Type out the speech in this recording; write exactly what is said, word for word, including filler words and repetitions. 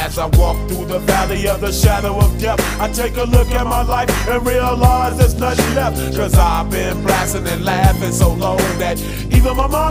As I walk through the valley of the shadow of death, I take a look at my life and realize there's nothing left. Cause I've been blasting and laughing so long that even my mom